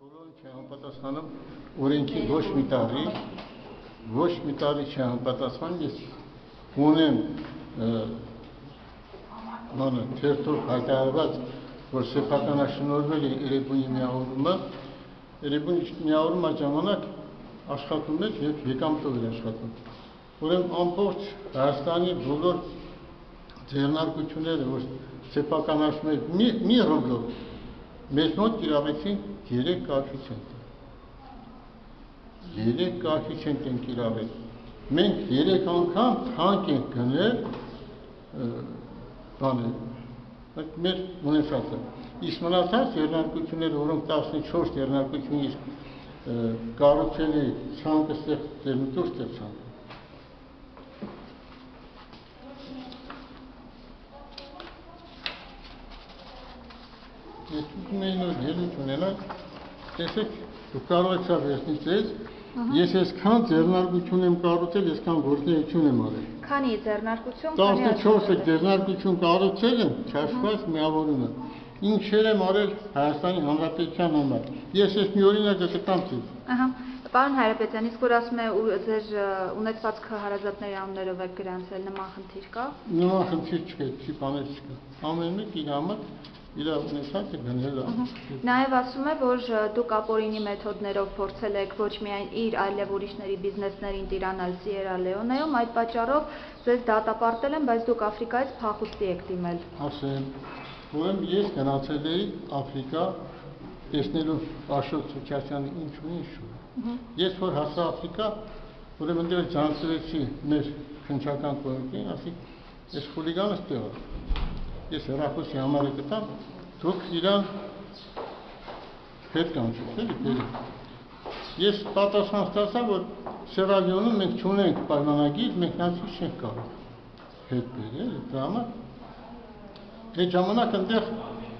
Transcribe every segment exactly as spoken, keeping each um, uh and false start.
բոլորը չհամապատասխանում օրենքի ոչ մի տարի, ոչ մի տարի չհամապատասխան, ես ունեմ մանը թերթով հայտարարված, որ սեփականաշնորհվել է Էրեբունի միավորումը, Էրեբունի միավորումը ժամանակ աշխատում էր եւ եկամտով էր աշխատում։ Ուրեմն ամբողջ Հայաստանի բոլոր ձեռնարկությունները, որ սեփականաշնորհում են մի, մի ռուբլով, մեզ մոտ կիրառեցին երեք կոեֆիցիենտ։ Երեք կոեֆիցիենտ են կիրառել։ Մենք երեք անգամ թանկ ենք գնել բանը, մեր ունեցածը։ Իսկ մնացած ձեռնարկությունները, որոնք տասնչորս ձեռնարկությունից կառուցել է ցանկը ստեղծել դուրս ցանկը։ Ես ուզում եի նոր ելույթ ունենալ, տեսեք, դուք կարող եք սա վերցնից ձեզ, ես այսքան ձեռնարկություն եմ կառուցել, այսքան գործունեություն եմ արել։ Քանի ձեռնարկություն, տասնչորս ձեռնարկություն կառուցել եմ, չհաշված միավորումը։ Ինչեր եմ արել Հայաստանի Հանրապետության համար։ Ես այս մի օրինակը կտամ ձեզ։ Ահա, պարոն Հայրապետյան, իսկ որ ասում է ձեր ունեցվածքը հարազատների անուններով եք գրանցել, նման խնդիր կա։ Նման խնդիր չկա, չի բաներ չկա։ Ամեն մեկ իր համար իր ունեցածը գնել է։ Նաև ասում է, որ դուք ապօրինի մեթոդներով փորձել եք ոչ միայն իր, այլև ուրիշների բիզնեսներին տիրանալ Սիերա Լեոնեում, այդ պատճառով ձեզ դատապարտել են, բայց դուք Աֆրիկայից փախուստի եք դիմել։ Ասեմ, ուրեմն ես գնացել էի Աֆրիկա, տեսնելու Աշոտ Սուքյասյանի ինչ ունի ինչ ունի։ Ես որ հասա Աֆրիկա, ուրեմն դեռ ջանցրեցի մեր քննչական կողմին, ասի, այս խուլիգանը ստեղ է։ Ես հեռախոսի համարը գտամ, դուք իրան հետ կանչեք, էլի բերի։ Ես պատասխան ստացա, որ Սիերա Լեոնեում մենք չունենք պայմանագիր, մենք նրանցից չենք կարող հետ բերել, դրա համար այդ ժամանակ այնտեղ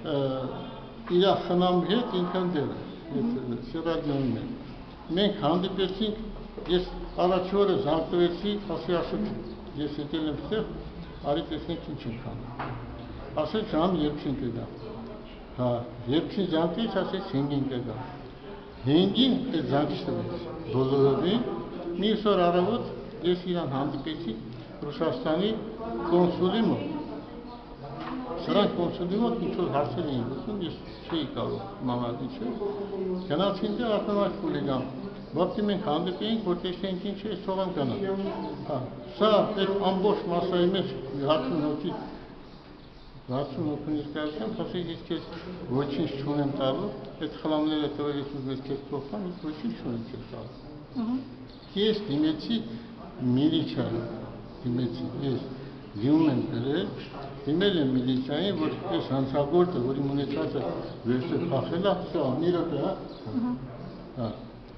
իր խնամի հետ ինքը ընդեր է, Սիերա Լեոնեում է։ Մենք հանդիպեցինք, ես առաջի օրը զանգվեցի, ասի Աշոտ, ես եկել եմ ստեղ, արի տեսնենք ինչ ենք անում։ Ասեց ժամ երկին կգա։ Հա, երկին զանգվեց, ասեց հինգին կգա։ Հինգին այդ զանգից տվեց բոլորովին, մյուս օր առավոտ ես իրան հանդիպեցի Ռուսաստանի կոնսուլի մոտ։ Սրանք կոնսուլի մոտ ինչ-որ հարցեր էին լուծում, ես չէի կարող իմանալ ինչ է։ Գնացին դե ասում այդ խուլիգան։ Բացի մենք հանդիպեինք, որ տեսնենք ինչ է, թողան գնալ։ Հա, սա այդ ամբողջ մասայի մեջ հատուն հոգի վաթսուն հոգունից կայացան, ասեք ես քեզ ոչինչ չունեմ տալու, այդ խլամները տվերից ու ես քեզ փոխեմ, ես ոչինչ չունեմ քեզ տալու։ Ես դիմեցի միլիցիային, դիմեցի, ես դիմում եմ գրել, դիմել եմ միլիցիային, որ ես հանցագործը, որ իմ ունեցածը վերջը փախել է, սա մի րոպե, հա։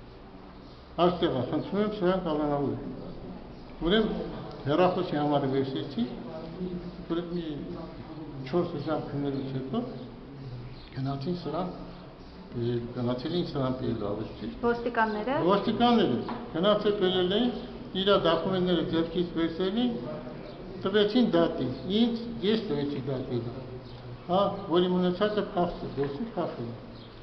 Այստեղ է, խնդրում եմ սրանք ավանավոր է։ Ուրեմն հեռախոսի համարը վերցրեցի, ուրեմն մի չորս հազար քննելուց հետո գնացին սրան, գնացել էին սրան բերել ավերջի։ Ոստիկանները։ Ոստիկանները գնացել բերել էին, իր դոկումենտները ձեռքից վերցրել էին, տվեցին դատի, ինձ ես տվեցի դատի։ Հա, որ իմ ունեցածը փախստը, դեսի փախել։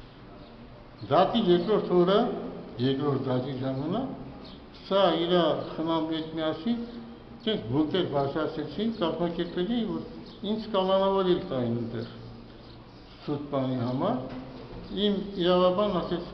Դատի երկրորդ օրը, երկրորդ դատի ժամանակ, սա իր խնամի հետ միասին, դες բունկեր բարձրացրեցին, կազմակերպել էին, որ ինձ կանոնավորել տային այնտեղ սուտ բանի համար, իմ իրավաբան ասեց,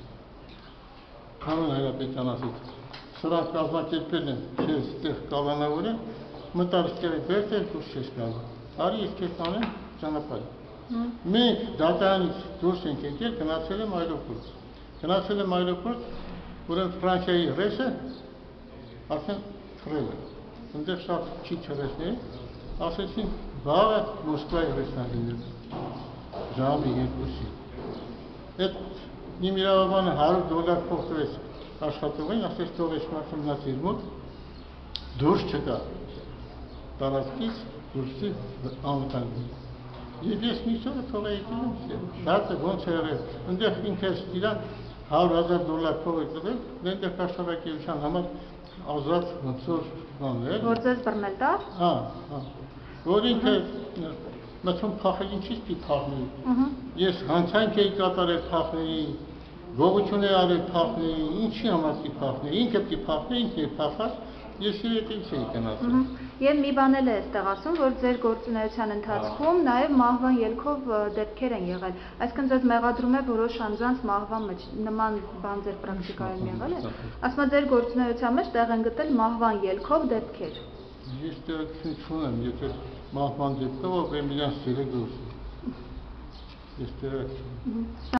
Պարոն Հայրապետյան ասեց, սրանք կազմակերպել են, քեզ այդտեղ կանոնավորել, մտարիստերը բերտել դուրս չես գալու, արի ես քեզ տանեմ ճանապարհ։ Մենք դատարանից դուրս ենք եկել, գնացել եմ այրոպորտ, գնացել եմ այրոպորտ, ուրեմն Ֆրանսիայի ռեսը արդեն թռել է, այնտեղ շատ քիչ ռեսներ, ասեցին վաղը Մոսկվայի ռեսնալիներ, ժամի երկուսի։ Այդ իմ իրավաբանը հարյուր դոլար փող տվեց աշխատողին, ասեց թող այս մարդը մնաց իր մոտ, դուրս չկա, տարածքից դուրսի անվտանգ։ Եվ ես միշտ օրը թող է եկել եմ, դարձը ոնց է եղել, այնտեղ ինքս իրան հարյուր հազար դոլար փող է տվել, այնտեղ կաշառակերության համար ազատ ոնց որ բաներ։ Որ ձեզ բռնել տար։ Հա, հա։ Որ ինքը մտում փախել ինչից պիտի փախնի։ Ես հանցանք էի կատարել փախների, Գողություն է արել փախնի, ինչի համար չի փախնի, ինքը պիտի փախնի, ինքը փախած, ես իր հետից էի գնացել։ Եվ մի բան էլ է այստեղ ասում, որ ձեր գործունեության ընթացքում նաև մահվան ելքով դեպքեր են եղել։ Այսինքն ձեզ մեղադրում է որոշ անձանց մահվան մեջ, նման բան ձեր պրակտիկայում եղել է։ Ասում եմ ձեր գործունեության մեջ տեղ են գտել մահվան ելքով դեպքեր։ Ես տեղեկություն չունեմ, եթե մահվան դեպքով, որ իրան սիրել դուրս։ Ես տեղեկություն։